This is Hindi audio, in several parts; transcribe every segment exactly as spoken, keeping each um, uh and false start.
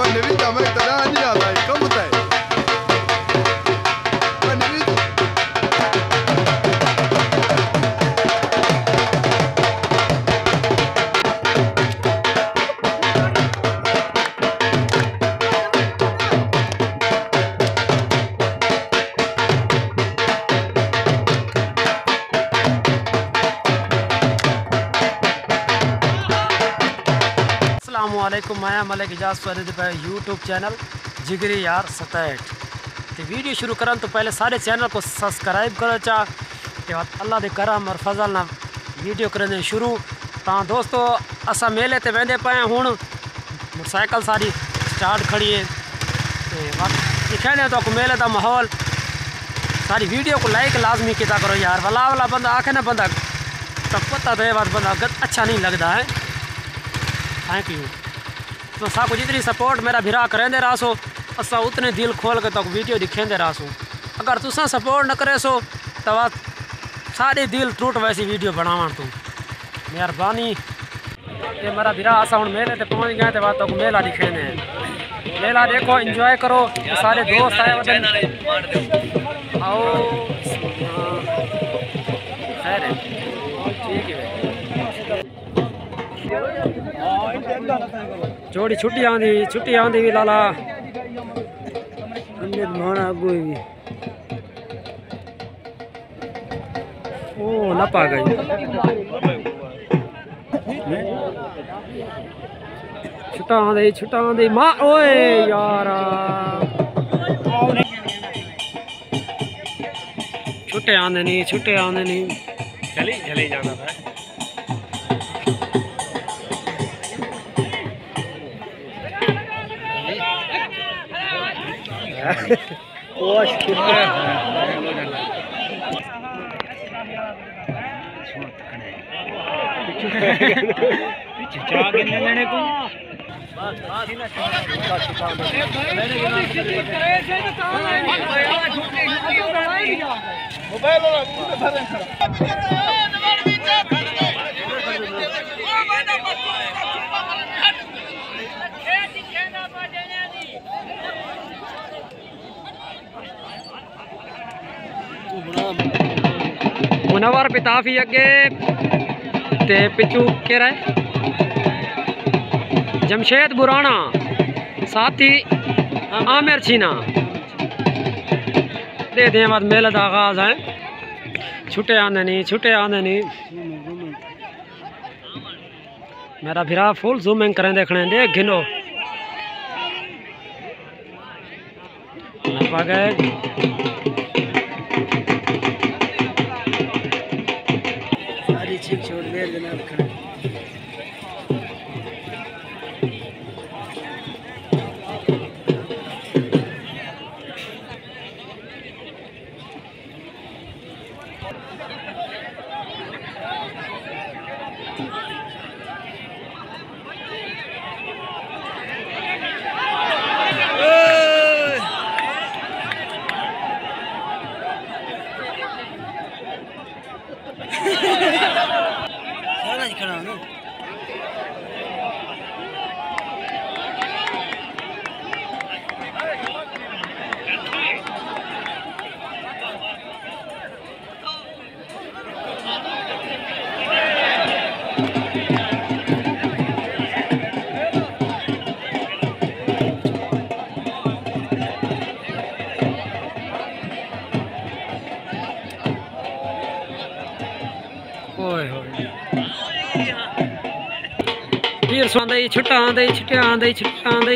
अस्सलामुअलैकुम, मैं मलिक इजाज़ फरीद पे यूट्यूब चैनल जिगरी यार सतैट। तो वीडियो शुरू करन तो पहले सारे चैनल को सब्सक्राइब करो चा ते अल्लाह दे करम और फजल ना वीडियो करें शुरू। तो दोस्तों असा मेले ते वेंदे पे हूँ, मोटरसाइकिल सारी स्टार्ट खड़ी है दिखाने तो मेले का माहौल। सारी वीडियो को लाइक लाजमी किया करो यार, वाला वाला बंदा आखे ना बंदा तो पता तो बात बंदा अच्छा नहीं लगता है। Thank you. तो साको जितनी सपोर्ट मेरा भिरा करेंदे रहो असा उतने दिल खोल के तो वीडियो दिखेंदे रहो। अगर तुसा सपोर्ट न करे सो तो सारे दिल टूट वैसी वीडियो बनावा तू मेहरबानी। ये मेरा भिरा असा हूँ मेले ते पहुँच गए तो बात मेला दिखेंदे मेला देखो इंजॉय करो। सारे दोस्त आए आओ खैर है ठीक है। जोड़ी छुट्टी आंदी छुट्टी आंदी भी लाला अगू भी ओ न पा गई छुट्टा आंदी छुट्टा आंदी माँ ओए यार छुट्टे आंदे नहीं छुट्टे आंदे नहीं चली चली जाना था। मुनवर पिताफी अगे ते पिछू केरा है जमशेद बुराना साथी आमिर छीना दे दे बाद मेले का आगाज है। छुट्टे आने नहीं छुट्टे आने नहीं मेरा भिरा फुल जूमिंग करें देखने दे गिनो पा गए। छोड़ दे जनाब खड़े खड़ा हूँ फिर आंदा छुट्टा आंदा छुट्टा आंदा छुट्टा आंदा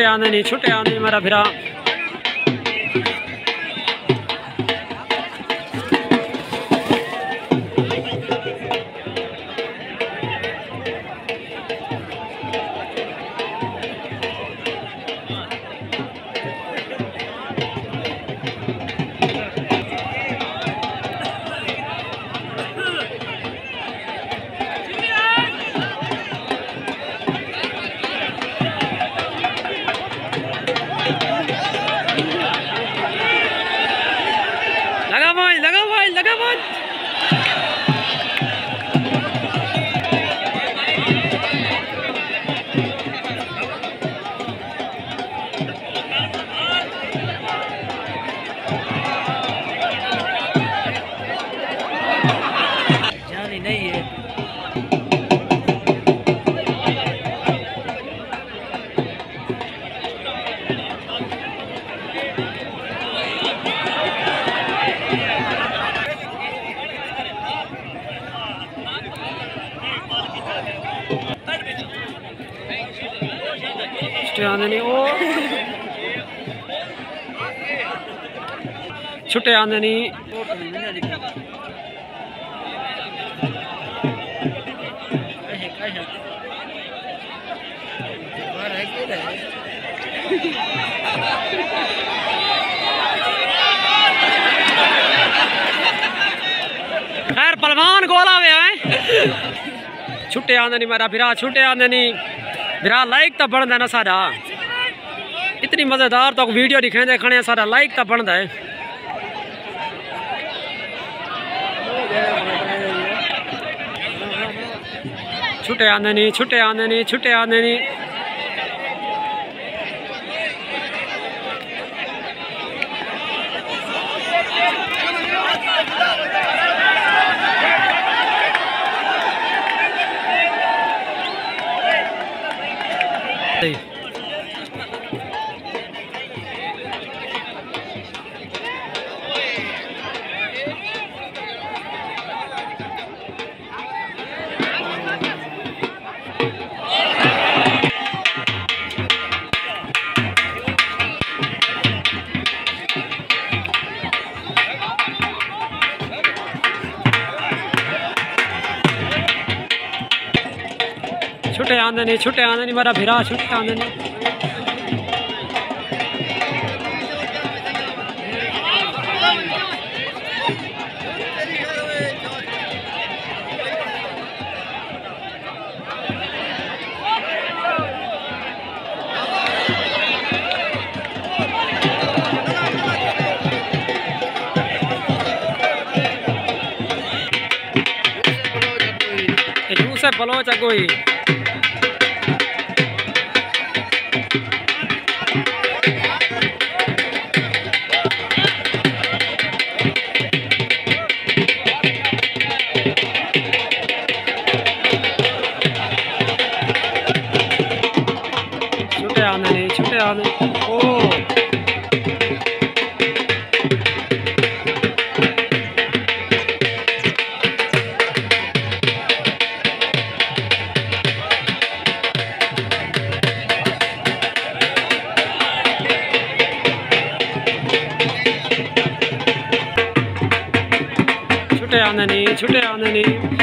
आंदे नहीं छुट्टे आंदे मेरा फिरा लगा भाई लगा भाई लगा भाई जानी नहीं है छुट्टे आंदे नहीं ओ छुट्टे आंदे नहीं खैर पलवान गोला वे हैं छुट्टे आंदे नहीं मेरा फिरा छुट्टे आंदे नहीं फिरा लाइक तो बनता ना सारा इतनी मज़ेदार तो वीडियो दिखाई देखने सारा लाइक तो बनता है छुट्टे आंदे नहीं छुट्टे आंदे नहीं छुट्टे आंदे नहीं छुट्टे आंदे नहीं छुट्टे आंदे नहीं मेरा फिरा छुट्टे आंदे नहीं से बलोच कोई छुट्टे आने नहीं छुट्टे आने ओ छुट्टे आने नहीं छुट्टे आने नहीं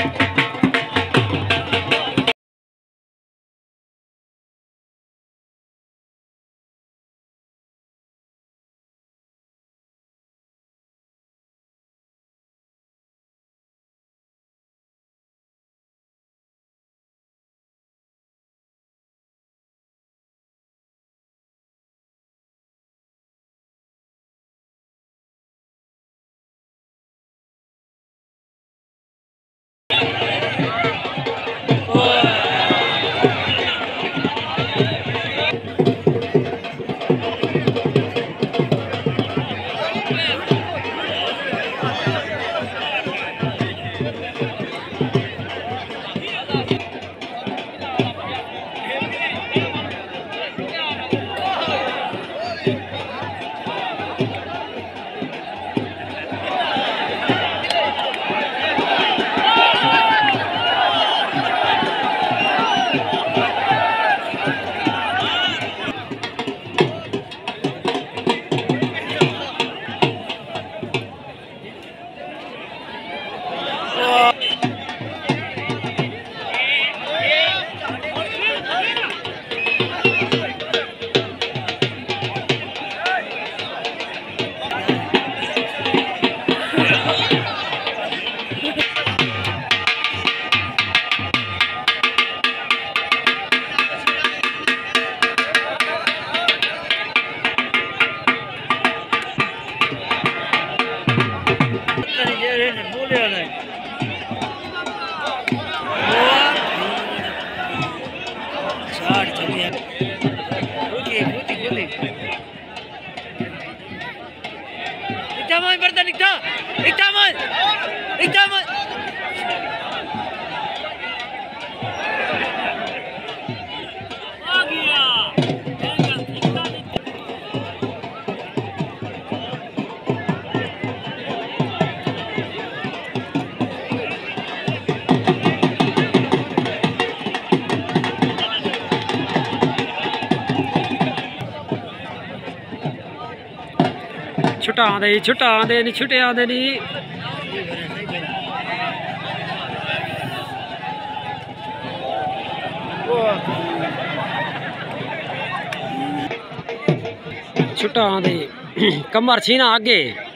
Ikaman berdan ikta, ikaman, ikaman. छुटा आंदे छुटा आंदे नहीं छुटे आंदे नहीं छुटा आंदे कमर छीना आगे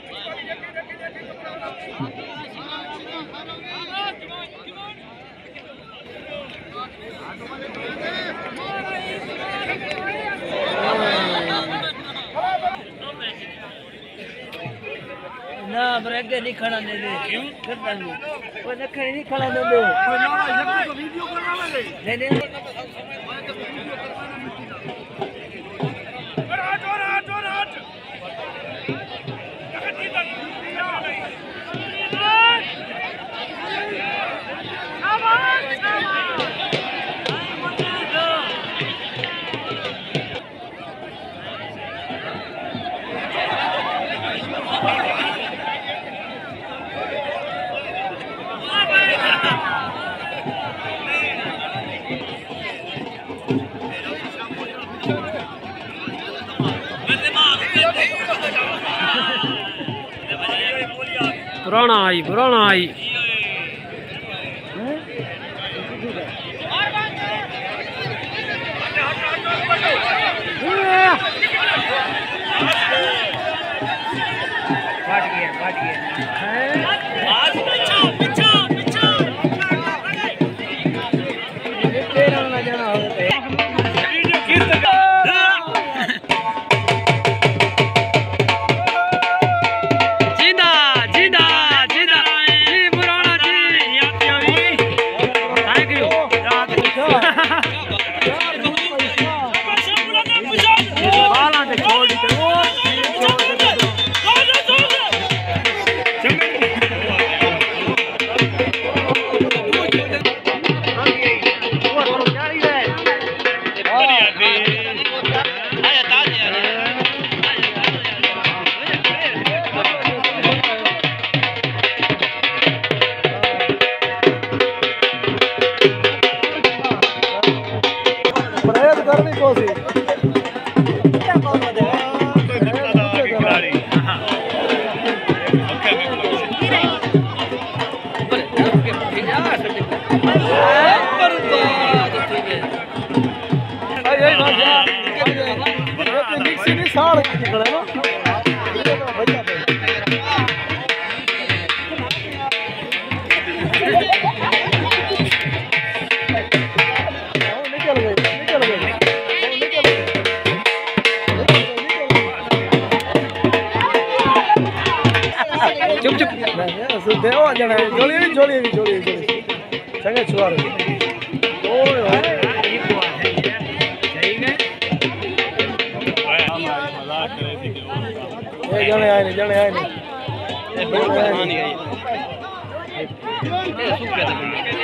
ना ब्रेक नहीं खड़ा दे दे क्यों करता हूं वो नखरे नहीं खड़ा दे दो कोई ना ये तो वीडियो करना लगे नहीं नहीं हट हट हट हट पुराना आई पुराना आई फाट गया फाट गया चुप चुप देवा जने जोली भी जोली भी जोली जोली संगे छुआ रे ओए ओए ये तो है सही है मजाक करे थी ए जने आए नहीं जने आए नहीं ए बड़ा नहीं आई ए सुख पे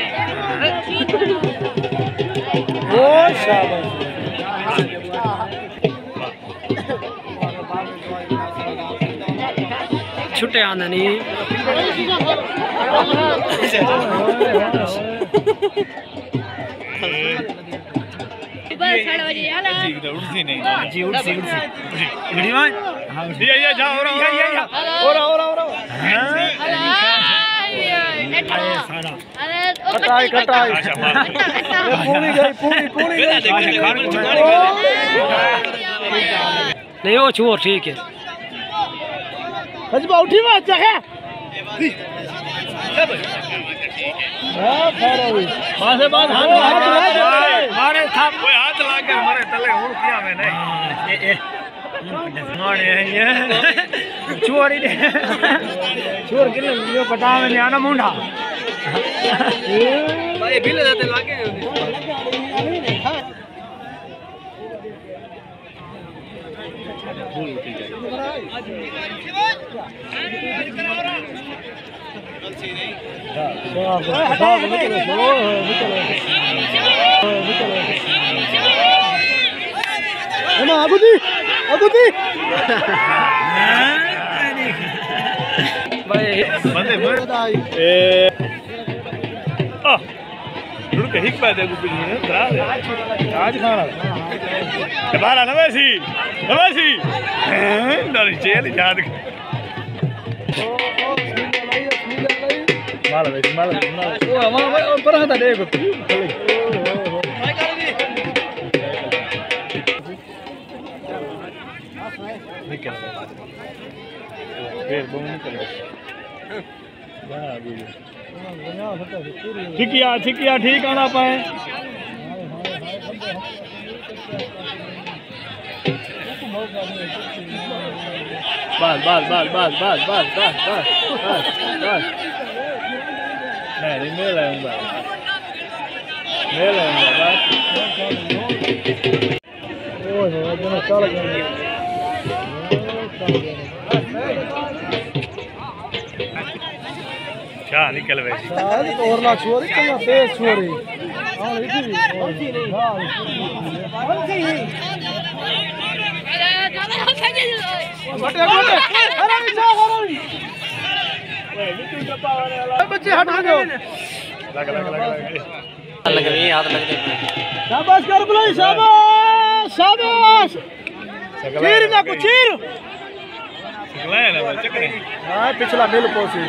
ओ शाबाश छुटे आंदा नहीं जी उठ सी उठ सी वीडियो में हां ये ये जा और ये ये और और और कटाई कटाई पूरी गई पूरी पूरी नहीं वो छुओ ठीक है हजबा उठी में अच्छा है हां खैर हुई मासे बाद हाथ मारे था कोई हाथ लाके हमारे तले हुन किया मैं नहीं ए ए मारे ये छोड़ी दे छोड़ के लियो पटा में आना मुंडा भाई बिल देते लागे Aguti, Aguti. बंदे ए आ रुक हिक पे दे गुपी ने करा दे आज खाना बारा नवेसी नवेसी डर जेल याद माल वे माल ओ हमारा पर हटा दे गुपी निकल फिर बम निकल ठिकिया ठिकिया ठीक आना पाए बस बस बस बस बस बस बस बस बस बस नहीं नहीं ले लेऊंगा ले लेऊंगा बस ओए हो जना चल गया क्या निकल वे साल और ना छोरी कहाँ तेज छोरी हाँ इधर ही हाँ बटे बटे अरे नीचे अरे बच्चे हटा दो लग लग लग लग लग रही हाथ लग रही शाबाश कर बुलाई शाबाश शाबाश चीर ना कुछ चीर सकला है ना चक्कर हाँ पिछला मिल पोसी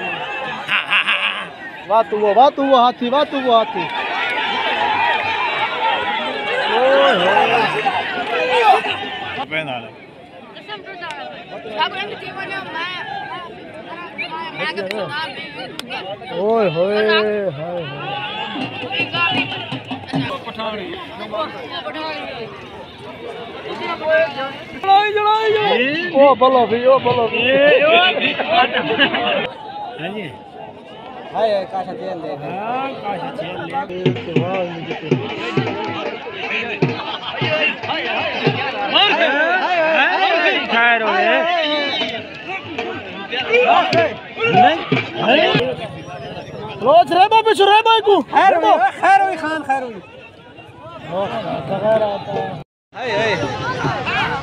वाह तू वो वाह तू वो हाथी वाह तू वो हाथी ओए होए पहना ले ओए होए हाय हाय जलाई जलाई ओ बोलो भी ओ बोलो भी हां जी हाय काशा तेल ले हां काशा तेल ले वाह मुझे खैर हो गए नहीं रोज रे बाबू रे भाई को खैर हो खैर हो खान खैर हो ओ खैर आता हाय हाय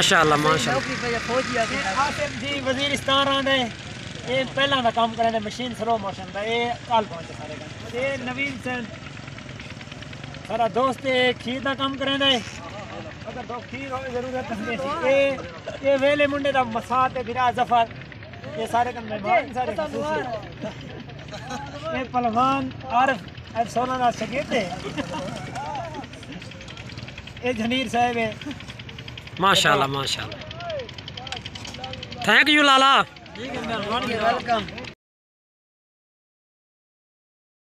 माशाअल्लाह माशाअल्लाह। आसिफ जी वजीरिस्तान आंदे ये पहला दा काम करने मशीन स्लो मोशन दा ये कल पहुंचे सारे काम ये नवीन सेन सारा दोस्त ये खीर दा काम करने अगर दो खीर हो जरूरत है ये ये वेले मुंडे दा मसात है फिरा जफर ये सारे काम मेहमान सारे ये पहलवान आरिफ अब सोना दा शगीर्द है ये जनीर साहब है माशाअल्लाह माशाअल्लाह। थैंक यू लाला। वेलकम।